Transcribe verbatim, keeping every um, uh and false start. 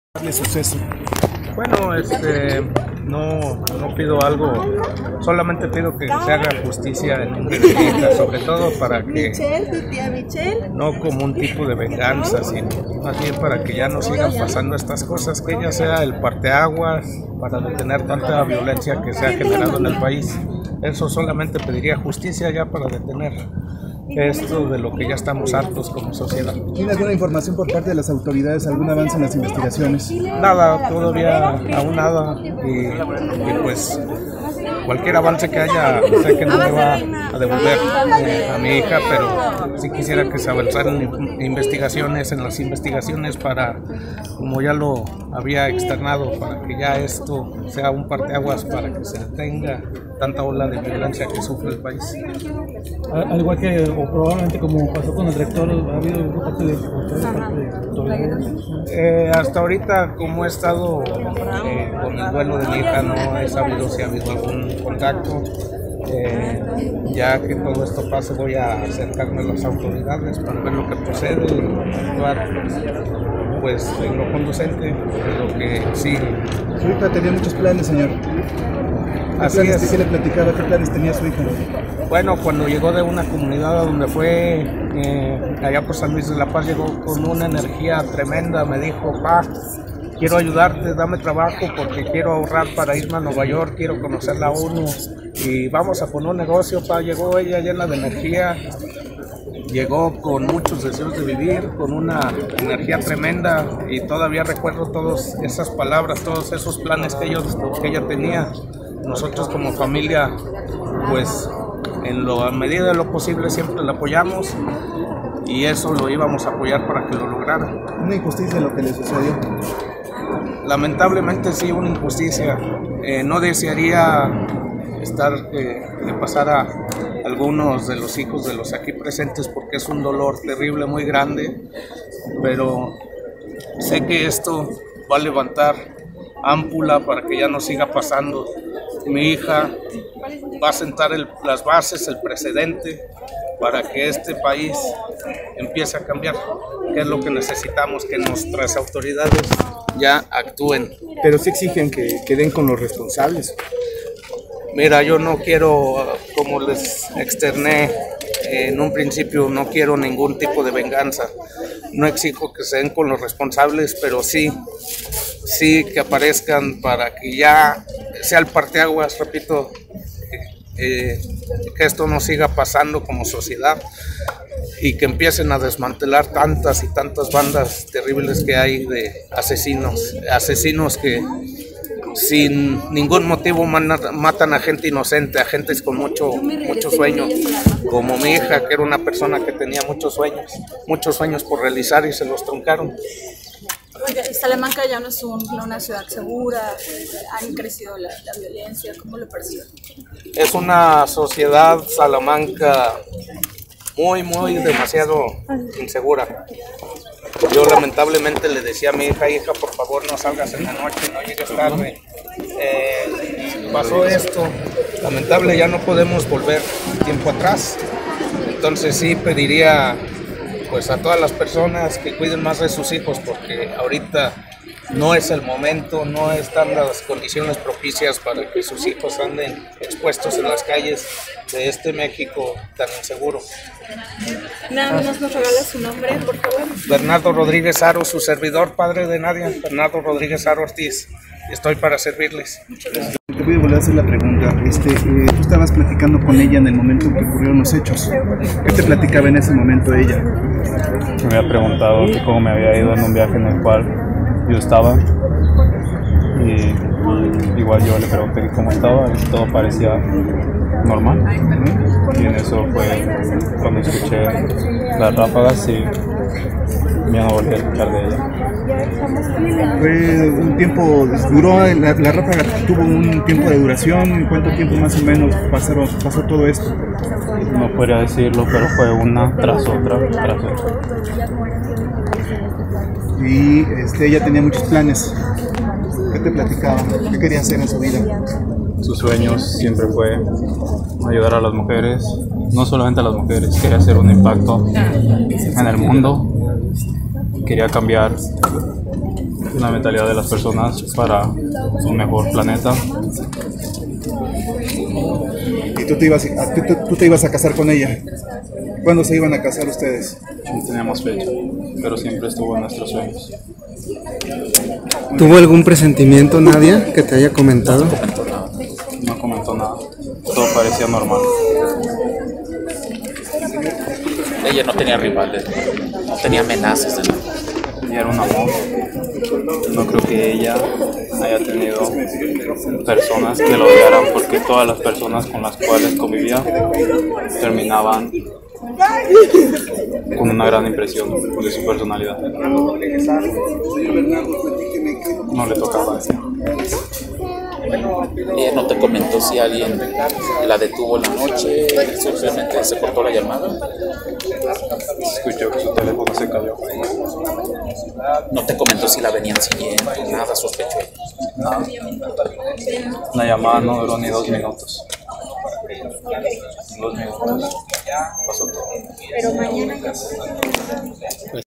de suceso. Bueno, este, no, no pido algo, solamente pido que se haga justicia en México, sobre todo para que, no como un tipo de venganza, sino más bien para que ya no sigan pasando estas cosas, que ella sea el parteaguas para detener tanta violencia que se ha generado en el país. Eso solamente pediría justicia ya para detener esto de lo que ya estamos hartos como sociedad. ¿Tiene alguna información por parte de las autoridades, algún avance en las investigaciones? Nada, todavía aún nada, y, y pues cualquier avance que haya, sé que no me va a devolver eh, a mi hija, pero sí quisiera que se avanzaran investigaciones en las investigaciones para, como ya lo había externado, para que ya esto sea un parteaguas, para que se detenga tanta ola de violencia que sufre el país. Al igual que, o probablemente como pasó con el rector, ¿ha habido algún parte de, parte de autoridades? Eh, hasta ahorita, como he estado eh, con el duelo de mi hija, no he sabido si ha habido algún contacto. Eh, ya que todo esto pase, voy a acercarme a las autoridades para ver lo que procede y actuar pues en lo conducente de lo que sigue. Su hija tenía muchos planes, señor. ¿Qué Así planes, es. ¿Qué le platicaba? ¿Qué planes tenía su hija? Bueno, cuando llegó de una comunidad donde fue eh, allá por San Luis de la Paz, llegó con una energía tremenda. Me dijo: pa, quiero ayudarte, dame trabajo porque quiero ahorrar para irme a Nueva York, quiero conocer la ONU y vamos a poner un negocio. Pa, llegó ella llena de energía, llegó con muchos deseos de vivir, con una energía tremenda, y todavía recuerdo todas esas palabras, todos esos planes que, ellos, que ella tenía. Nosotros como familia, pues en lo, a medida de lo posible siempre la apoyamos, y eso lo íbamos a apoyar para que lo lograra. Una injusticia lo que le sucedió. Lamentablemente sí, una injusticia. Eh, no desearía estar que le pasara a algunos de los hijos de los aquí presentes, porque es un dolor terrible, muy grande, pero sé que esto va a levantar ámpula para que ya no siga pasando. Mi hija va a sentar el, las bases, el precedente para que este país empiece a cambiar, que es lo que necesitamos, que nuestras autoridades ya actúen. Pero sí exigen que, que den con los responsables. Mira, yo no quiero, como les externé eh, en un principio, no quiero ningún tipo de venganza. No exijo que se den con los responsables, pero sí, sí que aparezcan para que ya sea el parteaguas, repito, eh, que esto no siga pasando como sociedad y que empiecen a desmantelar tantas y tantas bandas terribles que hay de asesinos, asesinos que sin ningún motivo matan a gente inocente, a gente con mucho, mucho sueño, como mi hija, que era una persona que tenía muchos sueños, muchos sueños por realizar y se los truncaron. Oiga, Salamanca ya no es un, una ciudad segura, han crecido la, la violencia, ¿cómo lo perciben? Es una sociedad, Salamanca, muy, muy, demasiado insegura. Yo lamentablemente le decía a mi hija: hija, por favor no salgas en la noche, no llegues tarde. Eh, pasó esto, lamentable, ya no podemos volver tiempo atrás. Entonces sí pediría pues a todas las personas que cuiden más de sus hijos, porque ahorita no es el momento, no están las condiciones propicias para que sus hijos anden expuestos en las calles de este México tan inseguro. Nada más nos regala su nombre, por favor. Bernardo Rodríguez Aro, su servidor, padre de Nadia, Bernardo Rodríguez Aro Ortiz. Estoy para servirles. Te voy a volver a hacer la pregunta. Este, eh, tú estabas platicando con ella en el momento en que ocurrieron los hechos. ¿Qué te platicaba en ese momento ella? Me había preguntado que cómo me había ido en un viaje en el cual yo estaba, y igual yo le pregunté que cómo estaba y todo parecía normal, y en eso fue cuando escuché las ráfagas y ya no volví a escuchar de ella. Fue un tiempo, duró, la, la ráfaga tuvo un tiempo de duración. ¿Cuánto tiempo más o menos pasaron, pasó todo esto? No podría decirlo, pero fue una tras otra, tras otra. Y este, ella tenía muchos planes. ¿Qué te platicaba? ¿Qué quería hacer en su vida? Sus sueños siempre fue ayudar a las mujeres, no solamente a las mujeres, quería hacer un impacto en el mundo, quería cambiar la mentalidad de las personas para un mejor planeta. ¿Y tú te ibas a, tú, tú te ibas a casar con ella? ¿Cuándo se iban a casar ustedes? No teníamos fecha, pero siempre estuvo en nuestros sueños. ¿Tuvo algún presentimiento, Nadia, que te haya comentado? No comentó nada, todo parecía normal. Ella no tenía rivales, no tenía amenazas de nada. Ella era un amor. No creo que ella haya tenido personas que lo odiaran, porque todas las personas con las cuales convivía terminaban con una gran impresión de su personalidad. No le tocaba a ella. Ella no te comentó si alguien la detuvo en la noche, simplemente se cortó la llamada. Escuchó que su teléfono se cayó. No te comentó si la venían siguiendo, nada sospechó. Nada. La llamada no duró ni dos minutos. Dos minutos pasó todo.